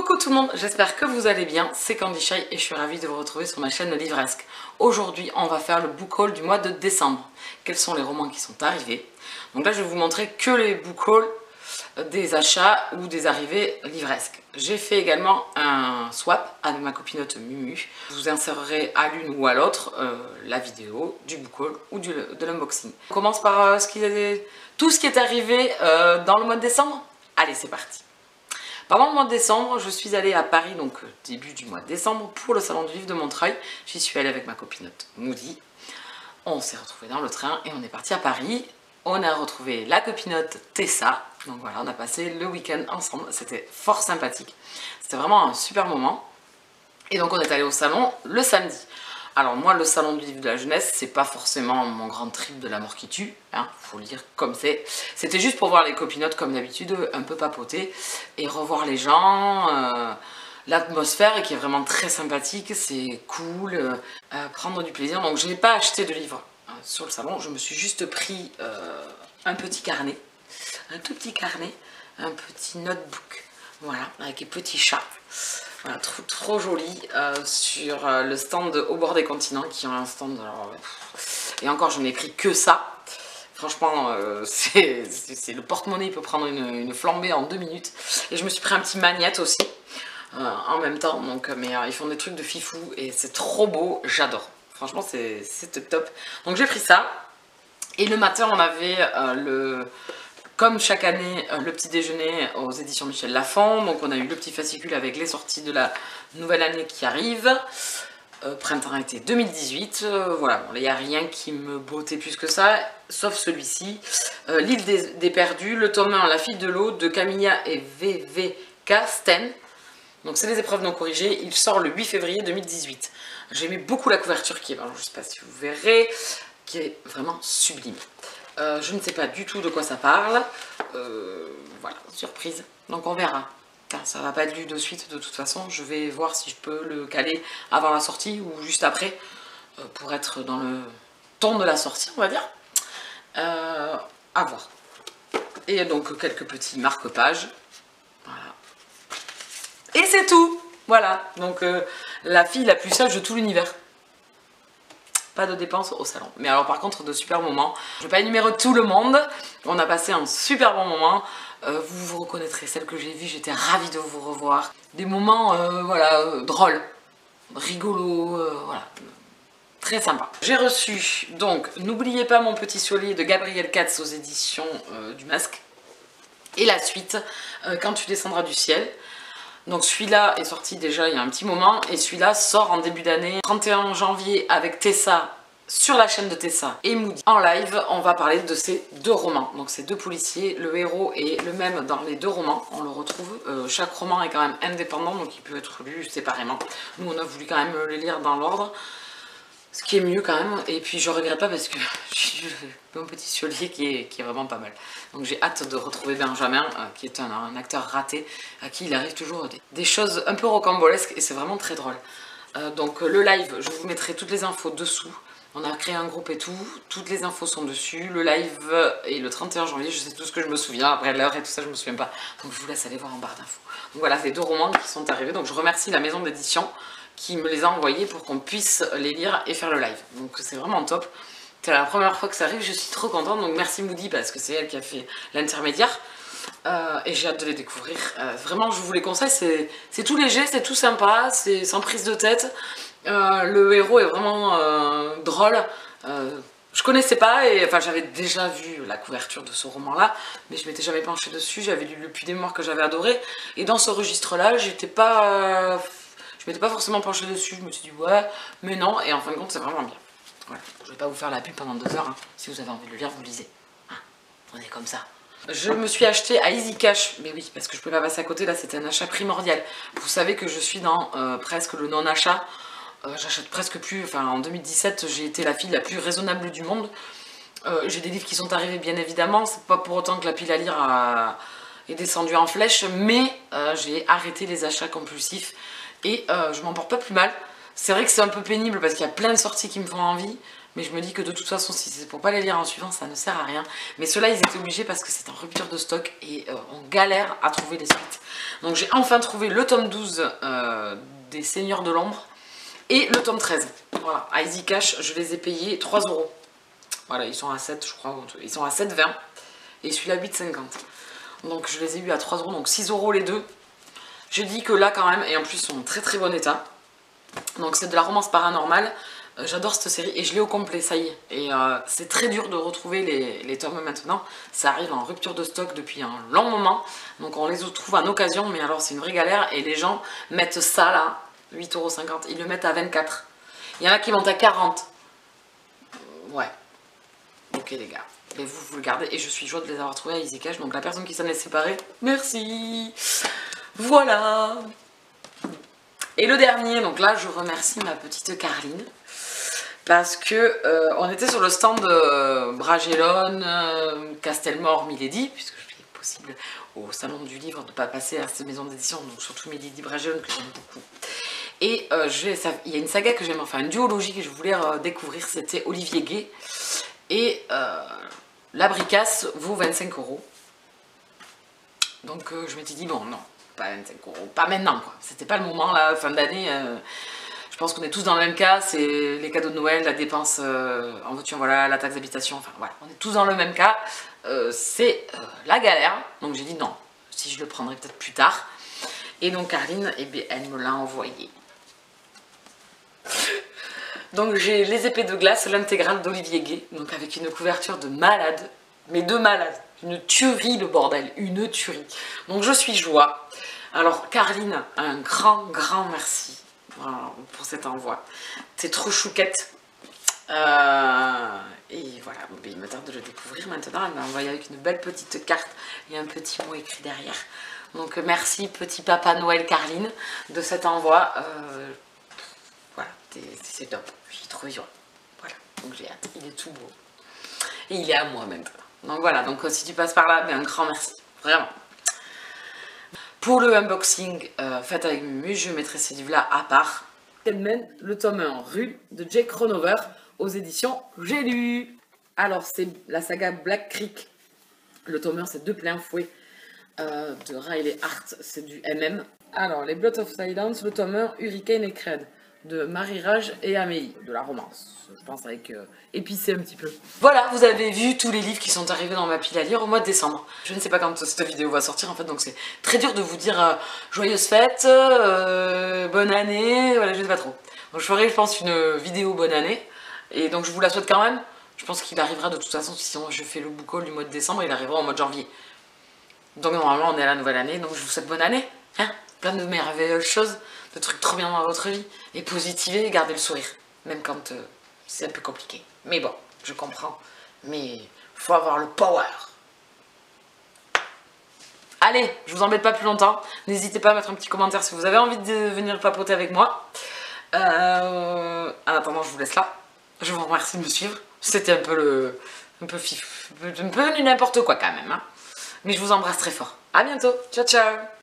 Coucou tout le monde, j'espère que vous allez bien, c'est Candy Shy et je suis ravie de vous retrouver sur ma chaîne Livresque. Aujourd'hui, on va faire le book haul du mois de décembre. Quels sont les romans qui sont arrivés? Donc là, je vais vous montrer que les book hauls des achats ou des arrivées livresques. J'ai fait également un swap avec ma copinote Mumu. Je vous insérerai à l'une ou à l'autre la vidéo du book haul ou de l'unboxing. On commence par tout ce qui est arrivé dans le mois de décembre. Allez, c'est parti. Pendant le mois de décembre, je suis allée à Paris, donc début du mois de décembre, pour le salon du livre de Montreuil. J'y suis allée avec ma copinote Moody. On s'est retrouvés dans le train et on est parti à Paris. On a retrouvé la copinote Tessa. Donc voilà, on a passé le week-end ensemble. C'était fort sympathique. C'était vraiment un super moment. Et donc on est allé au salon le samedi. Alors moi, le salon du livre de la jeunesse, c'est pas forcément mon grand trip de l'amour qui tue, hein, faut le dire comme c'est. C'était juste pour voir les copinotes comme d'habitude, un peu papoter et revoir les gens, l'atmosphère qui est vraiment très sympathique, c'est cool, prendre du plaisir. Donc je n'ai pas acheté de livre sur le salon, je me suis juste pris un petit carnet, un tout petit carnet, un petit notebook, voilà, avec des petits chats. Voilà, trop joli sur le stand Au bord des continents qui ont un stand. Alors, et encore, je n'ai pris que ça. Franchement, c'est le porte-monnaie, il peut prendre une flambée en 2 minutes. Et je me suis pris un petit magnète aussi en même temps. Donc, mais ils font des trucs de fifou et c'est trop beau, j'adore. Franchement, c'est top. Donc j'ai pris ça. Et le matin, on avait comme chaque année, le petit déjeuner aux éditions Michel Lafon. Donc on a eu le petit fascicule avec les sorties de la nouvelle année qui arrive. Printemps-été 2018. Voilà, bon, il n'y a rien qui me bottait plus que ça, sauf celui-ci. L'île des perdus, le tome 1, La fille de l'eau, de Camilla et VVK Sten. Donc c'est les épreuves non corrigées. Il sort le 8 février 2018. J'aimais beaucoup la couverture qui est, alors, je ne sais pas si vous verrez, qui est vraiment sublime. Je ne sais pas du tout de quoi ça parle. Voilà, surprise. Donc on verra. Ça va pas être lu de suite de toute façon. Je vais voir si je peux le caler avant la sortie ou juste après pour être dans le ton de la sortie, on va dire. À voir. Et donc quelques petits marque-pages. Voilà. Et c'est tout. Voilà. Donc la fille la plus sage de tout l'univers. Pas de dépenses au salon. Mais alors par contre de super moments. Je ne vais pas énumérer tout le monde. On a passé un super bon moment. Vous vous reconnaîtrez celle que j'ai vue. J'étais ravie de vous revoir. Des moments voilà, drôles, rigolos, voilà. Très sympa. J'ai reçu donc N'oubliez pas mon petit soulier de Gabriel Katz aux éditions du Masque. Et la suite, Quand tu descendras du ciel. Donc celui-là est sorti déjà il y a un petit moment et celui-là sort en début d'année, 31 janvier avec Tessa sur la chaîne de Tessa et Moody. En live, on va parler de ces 2 romans. Donc ces 2 policiers, le héros est le même dans les 2 romans, on le retrouve. Chaque roman est quand même indépendant, donc il peut être lu séparément. Nous on a voulu quand même les lire dans l'ordre. Ce qui est mieux quand même, et puis je regrette pas parce que j'ai mon petit Ciolier qui est vraiment pas mal. Donc j'ai hâte de retrouver Benjamin, qui est un acteur raté, à qui il arrive toujours des choses un peu rocambolesques, et c'est vraiment très drôle. Donc le live, je vous mettrai toutes les infos dessous. On a créé un groupe et tout, toutes les infos sont dessus. Le live est le 31 janvier, je sais tout ce que je me souviens, après l'heure et tout ça je me souviens pas. Donc je vous laisse aller voir en barre d'infos. Donc voilà, ces 2 romans qui sont arrivés, donc je remercie la maison d'édition qui me les a envoyés pour qu'on puisse les lire et faire le live. Donc c'est vraiment top. C'est la première fois que ça arrive, je suis trop contente. Donc merci Moody parce que c'est elle qui a fait l'intermédiaire. Et j'ai hâte de les découvrir. Vraiment, je vous les conseille. C'est tout léger, c'est tout sympa, c'est sans prise de tête. Le héros est vraiment drôle. Je connaissais pas, et enfin j'avais déjà vu la couverture de ce roman-là, mais je m'étais jamais penchée dessus. J'avais lu Le Puits des Morts que j'avais adoré. Et dans ce registre-là, j'étais pas... Je m'étais pas forcément penchée dessus, je me suis dit ouais, mais non, et en fin de compte c'est vraiment bien. Voilà. Je vais pas vous faire la pub pendant 2 heures, hein. Si vous avez envie de le lire, vous le lisez. Hein, on est comme ça. Je me suis acheté à Easy Cash, mais oui, parce que je peux pas passer à côté, là c'était un achat primordial. Vous savez que je suis dans presque le non-achat, j'achète presque plus, enfin en 2017 j'ai été la fille la plus raisonnable du monde. J'ai des livres qui sont arrivés bien évidemment, c'est pas pour autant que la pile à lire est descendue en flèche, mais j'ai arrêté les achats compulsifs. Et je m'en porte pas plus mal. C'est vrai que c'est un peu pénible parce qu'il y a plein de sorties qui me font envie. Mais je me dis que de toute façon, si c'est pour pas les lire en suivant, ça ne sert à rien. Mais ceux-là, ils étaient obligés parce que c'est en rupture de stock et on galère à trouver les suites. Donc j'ai enfin trouvé le tome 12 des Seigneurs de l'Ombre et le tome 13. Voilà, à Easy Cash, je les ai payés 3 €. Voilà, ils sont à 7, je crois. Ils sont à 7,20 et celui-là 8,50. Donc je les ai eu à 3 €, donc 6 € les deux. Je dis que là quand même, et en plus ils sont en très très bon état. Donc c'est de la romance paranormale. J'adore cette série et je l'ai au complet, ça y est. Et c'est très dur de retrouver les tomes maintenant. Ça arrive en rupture de stock depuis un long moment. Donc on les trouve en occasion, mais alors c'est une vraie galère. Et les gens mettent ça là, 8,50 €. Ils le mettent à 24. Il y en a qui montent à 40. Ouais. Ok les gars. Et vous le gardez. Et je suis joie de les avoir trouvés à Easy Cash. Donc la personne qui s'en est séparée, merci. Voilà. Et le dernier, donc là je remercie ma petite Carline. Parce que on était sur le stand Bragellon, Castelmore, Milady, puisque il est possible au salon du livre de ne pas passer à cette maison d'édition, donc surtout Milady Bragellon que j'aime beaucoup. Et il y a une saga que j'aime, enfin une duologie que je voulais découvrir, c'était Olivier Gay. Et la Bricasse vaut 25 €. Donc je m'étais dit, bon non, pas 25 €, pas maintenant quoi, c'était pas le moment là, fin d'année. Je pense qu'on est tous dans le même cas, c'est les cadeaux de Noël, la dépense en voiture, voilà, la taxe d'habitation, enfin voilà, on est tous dans le même cas, c'est la galère. Donc j'ai dit non, si je le prendrai peut-être plus tard. Et donc Carline, eh bien, elle me l'a envoyé. Donc j'ai Les Épées de Glace, l'intégrale d'Olivier Gay, donc avec une couverture de malade, mais de malade, une tuerie le bordel, une tuerie. Donc je suis joie. Alors Carline, un grand merci. Voilà, pour cet envoi. C'est trop chouquette. Et voilà, il me tarde de le découvrir maintenant. Elle m'a envoyé avec une belle petite carte et un petit mot écrit derrière. Donc merci petit papa Noël Carline de cet envoi. Voilà, c'est top. Je suis trop heureux. Voilà, donc j'ai hâte. Il est tout beau. Et il est à moi maintenant. Donc voilà, donc si tu passes par là, un grand merci. Vraiment. Pour le unboxing fait avec Mumu, je mettrai ces livres-là à part. Mène le tome 1, Rue, de Jake Ronover, aux éditions J'ai lu. Alors, c'est la saga Black Creek. Le tome 1, c'est De plein fouet de Riley Hart, c'est du MM. Alors, les Blood of Silence, le tome 1, Hurricane et Cred, de Marie-Rage et Amélie, de la romance. Je pense avec épicé un petit peu. Voilà, vous avez vu tous les livres qui sont arrivés dans ma pile à lire au mois de décembre. Je ne sais pas quand cette vidéo va sortir en fait, donc c'est très dur de vous dire joyeuse fête, bonne année, voilà, je ne sais pas trop. Donc je ferai, je pense, une vidéo bonne année, et donc je vous la souhaite quand même. Je pense qu'il arrivera de toute façon, si je fais le book haul du mois de décembre, il arrivera au mois de janvier. Donc normalement on est à la nouvelle année, donc je vous souhaite bonne année, hein, plein de merveilleuses choses, de trucs trop bien dans votre vie, et positivez et gardez le sourire, même quand c'est un peu compliqué. Mais bon, je comprends, mais faut avoir le power. Allez, je vous embête pas plus longtemps, n'hésitez pas à mettre un petit commentaire si vous avez envie de venir papoter avec moi. En attendant, je vous laisse là, je vous remercie de me suivre, c'était un peu un peu n'importe quoi quand même, hein. Mais je vous embrasse très fort. À bientôt. Ciao, ciao.